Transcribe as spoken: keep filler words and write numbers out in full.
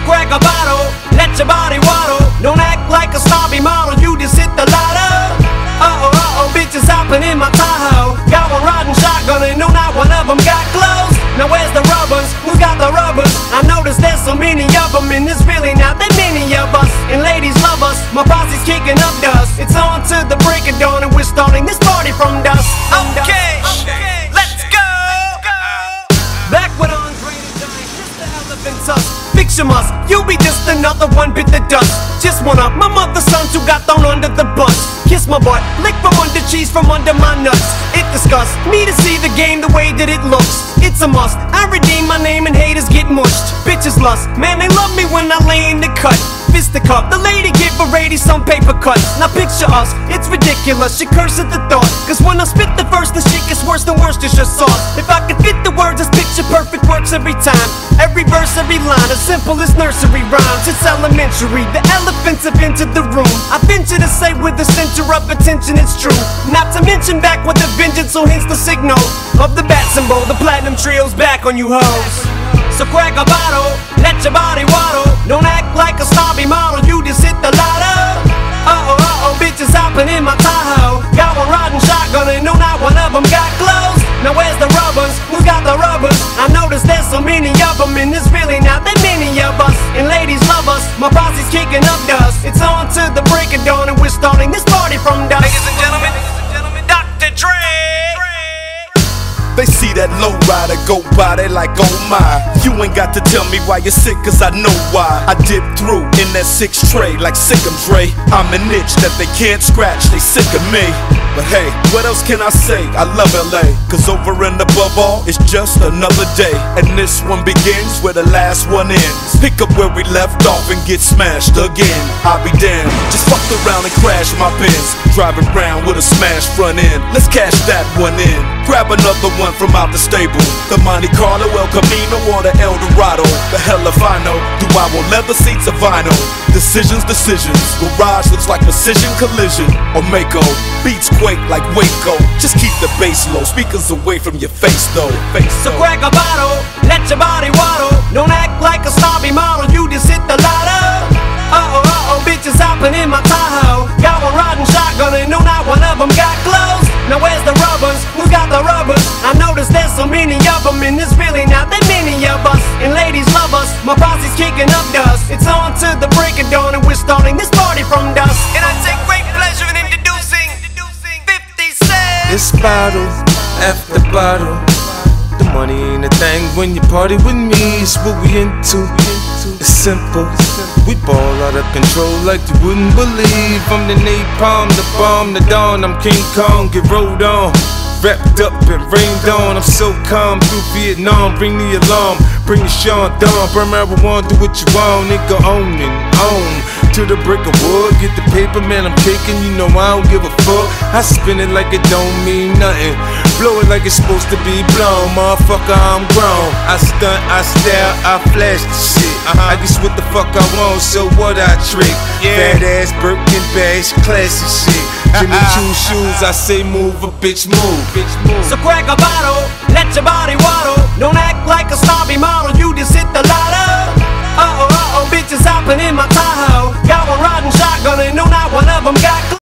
crack a bottle, let your body waddle. Don't act like a snobby model, you just hit the lotto. Uh-oh, uh-oh, bitches hopping in my Tahoe. Got one riding shotgun and no, not one of them got clothes. Now where's the rubbers? Who got the rubbers? I noticed there's so many of them, and there's really not that many of us. And ladies love us, my posse's kicking up dust. It's on to the break of dawn and we're starting this party from dusk. Okay, okay, let's go. Back with Andre the Giant, kiss the elephant tusk. Fiction must, you'll be just another one bit the dust. Just one of my mother's sons who got thrown under the bus. Kiss my butt, lick from under cheese from under my nuts. It disgusts me to see the game the way that it looks. It's a must, I redeem my name and haters get mushed. Bitches lust, man they love me when I lay in the cut. Fisticuff, the lady give a lady some paper cuts. Now picture us, it's ridiculous, she curse at the thought. Cause when I spit the verse, the shit gets worse than worse, it's just sauce. If I could fit the words, this picture perfect works every time. Every verse, every line, as simple as nursery rhymes. It's elementary, the elephants have entered the room. I venture to say with the center of attention it's true. Not to mention back with a vengeance, so hence the signal of the bat symbol. The platinum trio's back on you hoes. So crack a bottle, let your body waddle. Don't act like a snobby model, you just hit the lotto. Uh-oh, uh-oh, bitches hopping in my Tahoe. Got one riding shotgun and no, not one of them got clothes. Now where's the rubbers? Who got the rubbers? I noticed there's so many of them, and there's really not that many of us. And ladies love us, my posse's kicking up dust. It's on to the break of dawn and we're starting this party from dusk. Ladies and gentlemen, Doctor Dre. They see that low rider go by, they like, oh my. You ain't got to tell me why you're sick, cause I know why. I dip through in that six tray like Sick'em Dre. I'm an itch that they can't scratch, they sick of me. But hey, what else can I say? I love L A, cause over and above all, it's just another day. And this one begins where the last one ends. Pick up where we left off and get smashed again. I'll be damned, just fucked around and crashed my Benz. Driving around with a smashed front end. Let's cash that one in. Grab another one from out the stable. The Monte Carlo, El Camino, or the El Dorado. The hell if I know. Do I want leather seats or vinyl? Decisions, decisions. Garage looks like precision collision or Mako. Beats quake like Waco. Just keep the bass low. Speakers away from your face though. Face so though. Crack a bottle, let your body waddle. Don't act like a snobby model, you just hit the lotto. Uh-oh, uh-oh, bitches hopping in my Tahoe. Got one riding shotgun and no, not one of them got clothes. Now where's the rubbers? Who got the rubbers? I noticed there's so many of them, and there's really not that many of us. And ladies love us, my posse's kicking up dust. It's on to the break of dawn and we're starting this party from dusk. And I take great pleasure in introducing fifty Cent. This bottle after bottle, the money ain't a thing when you party with me. It's what we into. It's simple. We ball out of control like you wouldn't believe. I'm the napalm, the bomb, the dawn. I'm King Kong, get rolled on. Wrapped up and rained on. I'm so calm through Vietnam. Bring the alarm, bring the Sean Dawn. Burn marijuana, do what you want, nigga, own and own. To the brick of wood, get the paper, man, I'm taking. You know I don't give a fuck. I spin it like it don't mean nothing. Blow it like it's supposed to be blown. Motherfucker, I'm grown. I stunt, I style, I flash the shit. uh-huh. I guess what the fuck I want, so what I trick. Yeah. Fat ass Birkin bags, classy shit. Jimmy Choo shoes, I say move, a bitch move. Bitch move. So crack a bottle, let your body